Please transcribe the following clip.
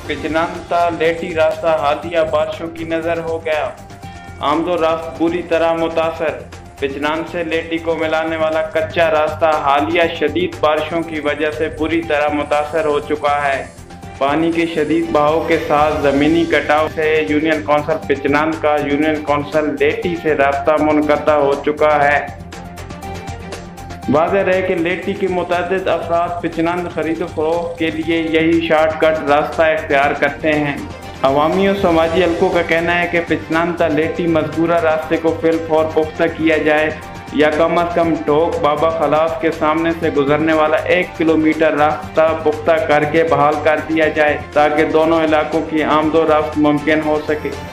पिचनानता लेटी रास्ता हालिया बारिशों की नज़र हो गया। आमदो रास्ता बुरी तरह मुतासर। पिचनान से लेटी को मिलाने वाला कच्चा रास्ता हालिया शदीद बारिशों की वजह से बुरी तरह मुतासर हो चुका है। पानी के शदीद बहाव के साथ ज़मीनी कटाव से यूनियन कौंसिल पिचनान का यूनियन कौंसिल लेटी से रास्ता मुनक़ता हो चुका है। वाज़ेह रहे कि लेटी के मुतअद्दिद अफराद पिचनान खरीद फरोख्त के लिए यही शार्टकट रास्ता इख्तियार करते हैं। अवामी और समाजी हल्कों का कहना है कि पिचनान ता लेटी मज़कूरा रास्ते को फिलफौर पुख्ता किया जाए या कम अज़ कम टोक बाबा खलाफ के सामने से गुजरने वाला 1 किलोमीटर रास्ता पुख्ता करके बहाल कर दिया जाए ताकि दोनों इलाकों की आमदो रफ्त मुमकिन हो सके।